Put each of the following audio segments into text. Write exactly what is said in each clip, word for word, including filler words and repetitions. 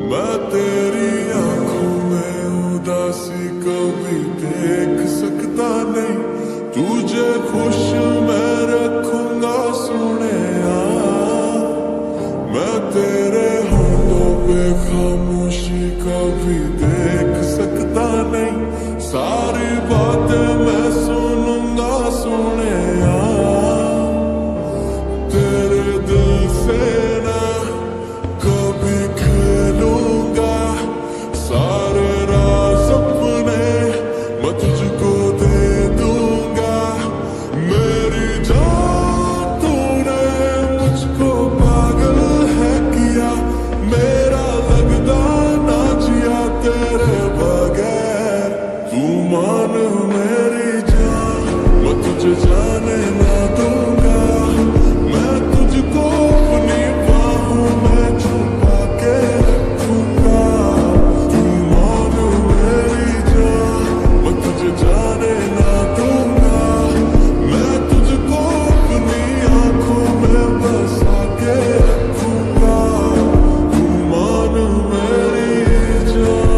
मैं तेरी आंखों में उदासी कभी देख सकता नहीं, तुझे खुश मैं रखूंगा सोनिया। मैं तेरे होठों पे खामोशी कभी देख सकता नहीं, सारी बातें मैं सुनूंगा सोनिया। तेरे दिल से ना कभी खेलूंगा, सारे राज अपने मैं तुझको दे दूंगा। मेरी जान तूने मुझको पागल है किया, मेरा लगदा ना जिया तेरे बगैर। तू मान मेरी जान, मैं तुझे जाने ना दूंगा। मैं तुझको अपनी बाहों में छुपा के रखूंगा। तू मान मेरी जान, मैं तुझे जाने ना दूंगा। मैं तुझको अपनी आंखों में बसा के रखूंगा। तू मान मेरी जान।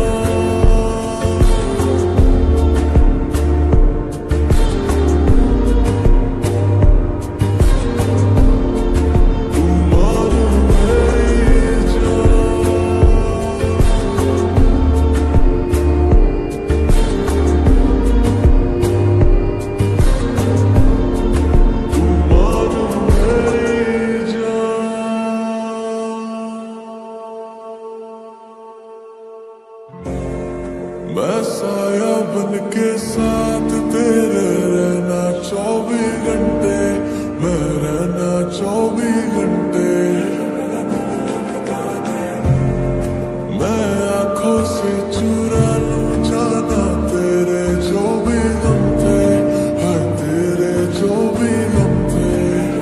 मैं साया बन के साथ तेरे रहना चौबीस घंटे, मैं रहना चौबीस घंटे। मैं आंखों से चुरा लूं जाना तेरे जो भी गम थे, हर तेरे जो भी गम थे।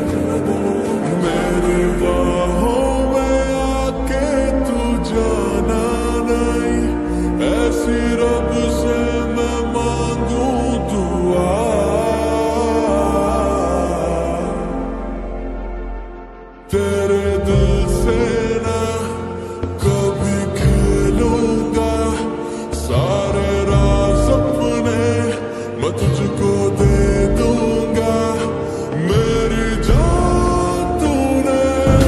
मेरी बाहों में आके तू जाना नहीं, ऐसी रब से मैं मांगू दुआ। तेरे दिल से ना कभी खेलूंगा, सारे राज अपने मैं तुझको दे दूंगा। मेरी जान तूने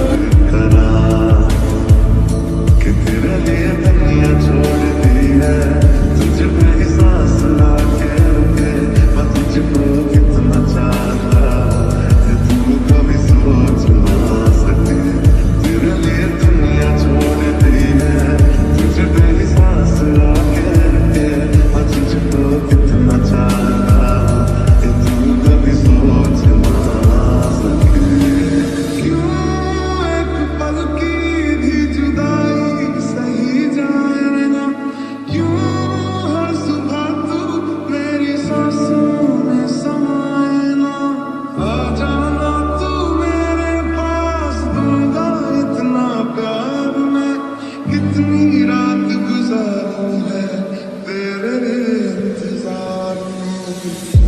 कि तेरे लिए दुनिया छोड़ दी है, तुझ पे ही सांस लाके रुके मैं तुझको कितना चाहता है, तू कभी सोच ना सके। तेरे लिए दुनिया छोड़ दी है, तुझ पे ही सांस लाके रुके मैं तुझको कितना चाहता है, तू कभी सोच ना सके। क्यों एक पल की भी जुदाई सही जाए ना, क्यों हर सुबह तू मेरी सांसों में समाए ना। आ जाना तू मेरे पास, दूंगा इतना प्यार मैं, कितनी रात गुजारी है तेरे इंतजार में।